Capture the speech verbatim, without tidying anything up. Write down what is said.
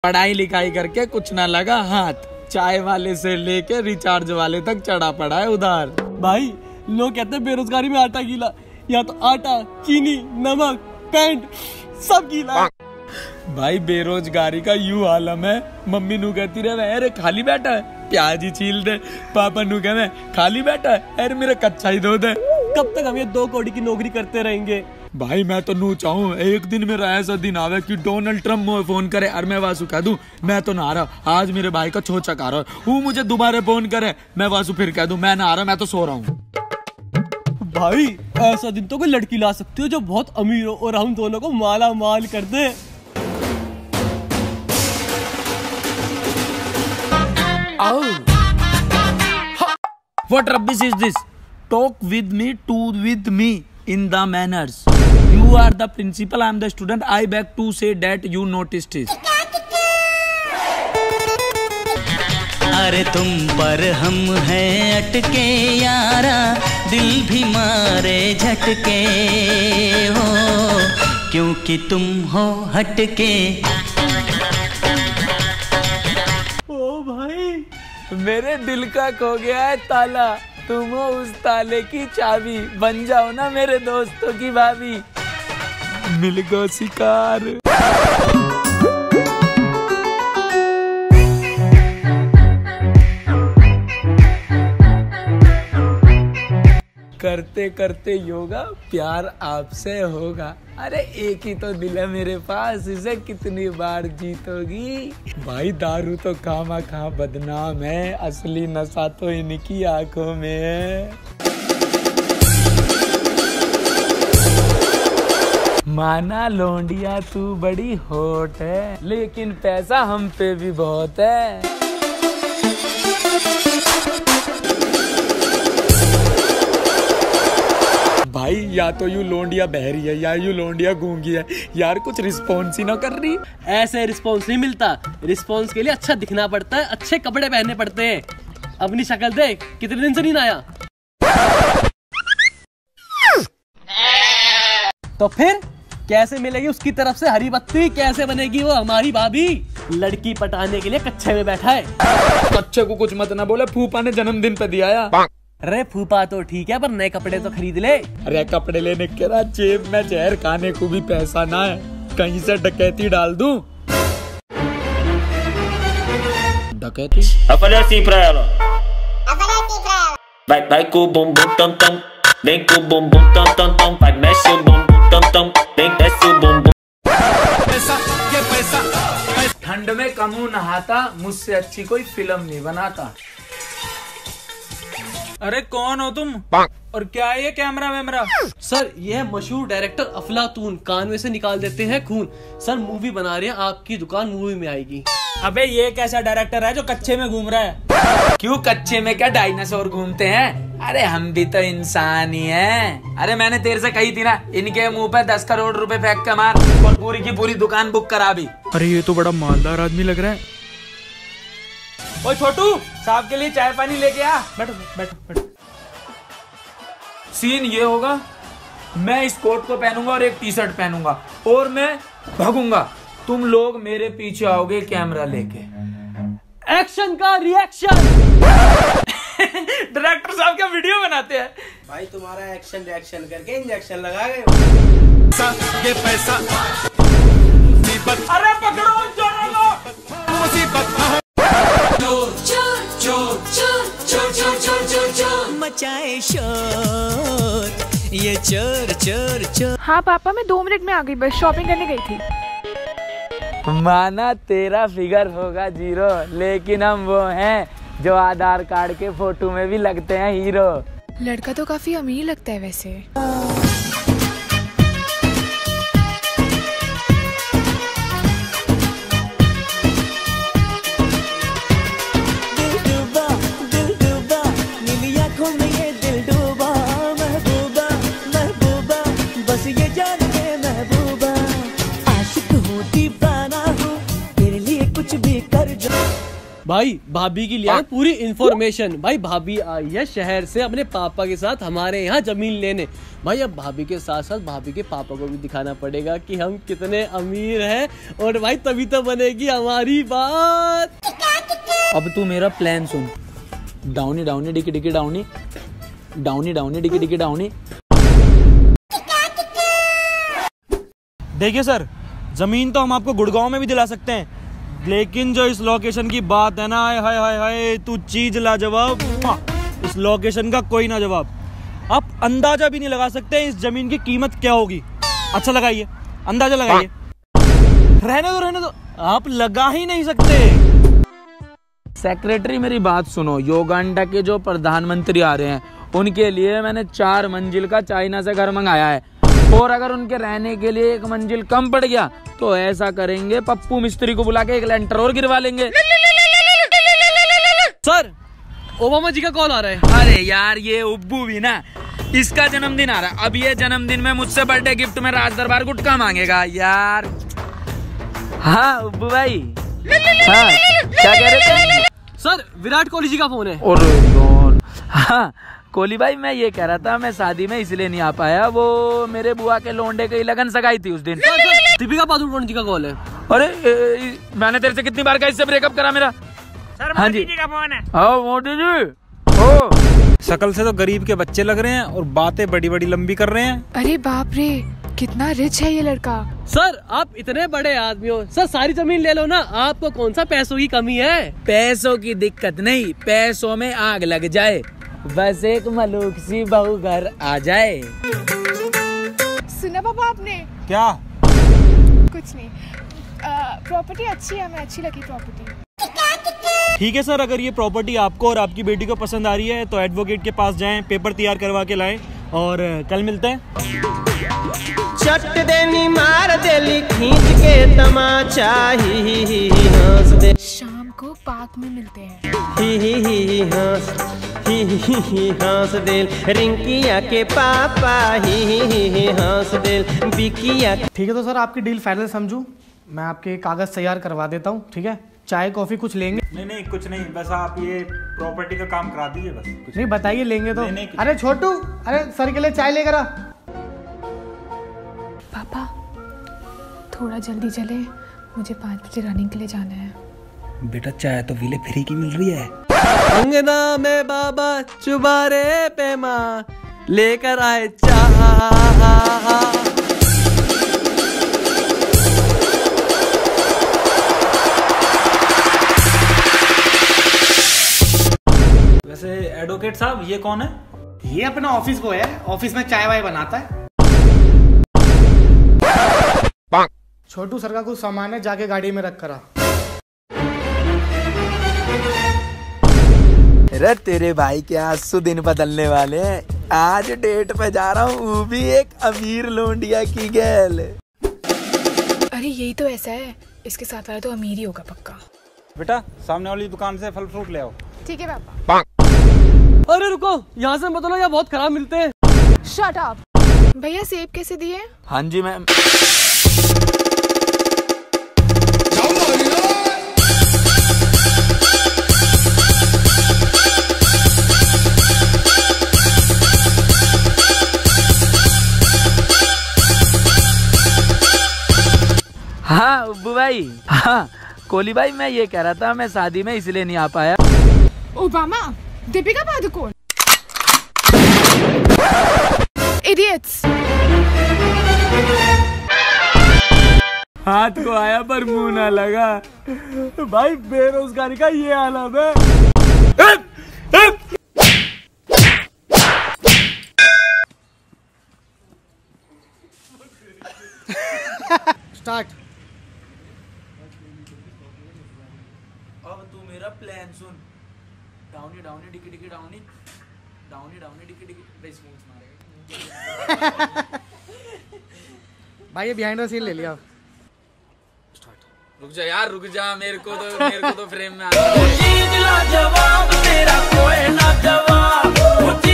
पढ़ाई लिखाई करके कुछ ना लगा हाथ, चाय वाले से लेके रिचार्ज वाले तक चढ़ा पड़ा है उधार। भाई लोग कहते हैं बेरोजगारी में आटा गीला, या तो आटा, चीनी, नमक, पेंट सब गीला। भाई बेरोजगारी का यू आलम है, मम्मी नू कहती रहे अरे खाली बैठा है प्याज ही छील दे, पापा नू कहे खाली बैठा है अरे मेरा कच्चा ही धो दे। कब तक हम ये दो कौड़ी की नौकरी करते रहेंगे? भाई मैं तो नू चाहूँ एक दिन मेरा ऐसा दिन आवे कि डोनाल्ड ट्रम्प मुझे फोन करे और मैं वासु कह दूं मैं तो नहा रहा, आज मेरे भाई का छोचा खा रहा है, वो मुझे दोबारा फोन करे मैं वासु फिर कह दूं मैं नहा रहा, मैं तो सो रहा हूँ। भाई ऐसा दिन तो कोई लड़की ला सकती हो जो बहुत अमीर हो और हम दोनों को माला माल कर दे। What rubbish is this? Talk with me, to with me in the manners. You are the principal, I am the student. I beg to say that you noticed it. अरे तुम पर हम हैं अटके यारा, दिल भी मारे झटके हो, क्योंकि तुम हो हटके। ओ भाई मेरे दिल का खो गया है ताला, तुम हो उस ताले की चाबी, बन जाओ ना मेरे दोस्तों की भाभी। मिल गो शिकार। करते करते योगा प्यार आपसे होगा। अरे एक ही तो दिल है मेरे पास, इसे कितनी बार जीतोगी। भाई दारू तो खामा खा बदनाम है, असली नशा तो इनकी आंखों में है। माना लोंडिया तू बड़ी होट है, लेकिन पैसा हम पे भी बहुत है। भाई या तो यू लोंडिया बहरी है या यू लोंडिया गूंगी है, यार कुछ रिस्पॉन्स ही ना कर रही। ऐसे रिस्पॉन्स नहीं मिलता, रिस्पॉन्स के लिए अच्छा दिखना पड़ता है, अच्छे कपड़े पहनने पड़ते हैं। अपनी शक्ल देख, कितने दिन से नहीं आया। तो फिर कैसे मिलेगी उसकी तरफ से हरी बत्ती, कैसे बनेगी वो हमारी भाभी? लड़की पटाने के लिए कच्चे में बैठा है। कच्चे को कुछ मत ना बोले, फूफा ने जन्मदिन पे दिया। अरे फूफा तो ठीक है, पर नए कपड़े तो खरीद ले। अरे कपड़े लेने के बाद जेब में जहर खाने को भी पैसा ना है, कहीं से डकैती डाल दूं। डकैती अपने सिपरायालो vai vai com o bumbum tam tam, vem com o bumbum tam tam tam, vai mexe o bumbum tam tam, vem desce o bumbum। पैसा ये पैसा, ठंड में कानून नहाता, मुझसे अच्छी कोई फिल्म नहीं बनाता। अरे कौन हो तुम और क्या है ये कैमरा वैमरा? सर ये है मशहूर डायरेक्टर अफलातून, कान में से निकाल देते हैं खून। सर मूवी बना रहे हैं, आपकी दुकान मूवी में आएगी। अबे ये कैसा डायरेक्टर है जो कच्चे में घूम रहा है? क्यों कच्चे में क्या डायनासोर घूमते हैं? अरे हम भी तो इंसान ही हैं। अरे मैंने तेरे से कही थी ना, इनके मुंह पे दस करोड़ रुपए फेंक के मार और पूरी की पूरी दुकान बुक करा भी। अरे ये तो बड़ा मालदार आदमी लग रहा है। ओए छोटू, साहब के लिए चाय पानी लेके आ। बैठो बैठो बैठो। सीन ये होगा, मैं इस कोट को पहनूंगा और एक टी शर्ट पहनूंगा और मैं भागूंगा, तुम लोग मेरे पीछे आओगे कैमरा लेके। एक्शन का रिएक्शन। डायरेक्टर साहब क्या वीडियो बनाते हैं? भाई तुम्हारा एक्शन रिएक्शन करके इंजेक्शन लगा गए। ये पैसा अरे पकड़ो चोरों को। मुसीबत मचाए शोर ये चोर चोर चोर। हाँ पापा मैं दो मिनट में आ गई, बस शॉपिंग करने गई थी। माना तेरा फिगर होगा जीरो, लेकिन हम वो हैं जो आधार कार्ड के फोटो में भी लगते हैं हीरो। लड़का तो काफी अमीर लगता है वैसे। भाई भाभी की लिया पूरी इंफॉर्मेशन। भाई भाभी आई है शहर से अपने पापा के साथ हमारे यहाँ जमीन लेने। भाई अब भाभी के साथ साथ भाभी के पापा को भी दिखाना पड़ेगा कि हम कितने अमीर हैं, और भाई तभी तो बनेगी हमारी बात। अब तू मेरा प्लान सुन। डाउनी डाउनी डिकी डिकी डाउनी, डाउनी डाउनी डिकी डिकी डाउनी। देखिए सर, जमीन तो हम आपको गुड़गांव में भी दिला सकते हैं, लेकिन जो इस लोकेशन की बात है ना, हाय हाय हाय हाय, तू चीज लाजवाब। इस लोकेशन का कोई ना जवाब। आप अंदाजा भी नहीं लगा सकते इस जमीन की कीमत क्या होगी। अच्छा लगाइए, अंदाजा लगाइए। रहने दो रहने दो, आप लगा ही नहीं सकते। सेक्रेटरी मेरी बात सुनो, युगांडा के जो प्रधानमंत्री आ रहे हैं उनके लिए मैंने चार मंजिल का चाइना से घर मंगाया है, और अगर उनके रहने के लिए एक मंजिल कम पड़ गया तो ऐसा करेंगे, पप्पू मिस्त्री को बुला के एक लेंटर और गिरवा लेंगे। सर ओबामा जी का कॉल आ रहा है। अरे यार ये उब्बू भी ना, इसका जन्मदिन आ रहा है। अब ये जन्मदिन में मुझसे बर्थडे गिफ्ट में राज दरबार गुटखा मांगेगा यार। हाँ उब्बू भाई, हाँ क्या कह रहे थे? सर विराट कोहली जी का फोन है। और यार हाँ कोहली भाई, मैं ये कह रहा था मैं शादी में इसलिए नहीं आ पाया, वो मेरे बुआ के लोंडे की लगन सगाई थी उस दिन। दीपिका पादुकोण जी का कॉल है। अरे ए, ए, मैंने तेरे से कितनी बार कहा इससे ब्रेकअप करा मेरा। सर हाँ मोदी जी का फोन है। हाँ मोदी जी। ओ शकल से तो गरीब के बच्चे लग रहे हैं और बातें बड़ी बड़ी लंबी कर रहे हैं। अरे बाप रे, कितना रिच है ये लड़का। सर आप इतने बड़े आदमी हो, सर सारी जमीन ले लो ना, आपको कौन सा पैसों की कमी है? पैसों की दिक्कत नहीं, पैसों में आग लग जाए, बस एक मलूक सी बहू घर आ जाए। सुना पापा आपने? क्या? कुछ नहीं, प्रॉपर्टी अच्छी है, हमें अच्छी लगी प्रॉपर्टी। ठीक है सर, अगर ये प्रॉपर्टी आपको और आपकी बेटी को पसंद आ रही है तो एडवोकेट के पास जाएं, पेपर तैयार करवा के लाएं, और कल मिलते हैं। चट देनी मार देली खींच के तमाचा, ही ही ही हंस दे। शाम को पार्क में मिलते हैं। ही ही ही हंस, ही ही ही हंस देल रिंकिया के पापा, ही ही ही हंस देल बिकिया। ठीक है तो सर आपकी डील फाइनल समझूं, मैं आपके कागज तैयार करवा देता हूँ। ठीक है, चाय कॉफी कुछ लेंगे? नहीं नहीं कुछ नहीं, बस आप ये प्रॉपर्टी का काम करा दीजिए बस। कुछ नहीं बताइए लेंगे तो। नहीं, नहीं, अरे छोटू, अरे सर के लिए चाय लेकर आ। पापा थोड़ा जल्दी चले, मुझे पाँच बजे रनिंग के लिए जाना है। बेटा चाय तो विले फ्री की मिल रही है। अंगना में बाबा चुबारे पे माँ लेकर आए चाह। वैसे एडवोकेट साहब ये कौन है? ये अपना ऑफिस बॉय है, ऑफिस में चाय वाय बनाता है। छोटू सर का कुछ सामान है, जाके गाड़ी में रख करा। अरे तेरे भाई के आंसू दिन बदलने वाले हैं, आज डेट पे जा रहा हूँ, वो भी एक अमीर लोंडिया की गैल। अरे यही तो ऐसा है, इसके साथ वाला तो अमीर ही होगा पक्का। बेटा सामने वाली दुकान से फल फ्रूट ले आओ। ठीक है पापा। अरे रुको, यहाँ से मत लो, यहाँ बहुत खराब मिलते हैं। Shut up. भैया सेब कैसे दिए? हाँ जी मैम। हाँ उब्बू भाई, हाँ कोहली भाई, मैं ये कह रहा था मैं शादी में इसलिए नहीं आ पाया। Obama, Deepika Padukone, idiots. हाथ को आया पर मुंह ना लगा। भाई बेरोजगारी का ये आलम है। स्टार्ट। अब तू मेरा प्लान सुन। डाउनी डाउनी डिकी डिकी डाउनी, डाउनी डाउनी डिकी डिकी। रेस्पॉन्स मारेगा भाई ये बिहाइंड द सीन ले लिया। रुक जा यार, रुक जा, मेरे को तो मेरे को तो फ्रेम में आ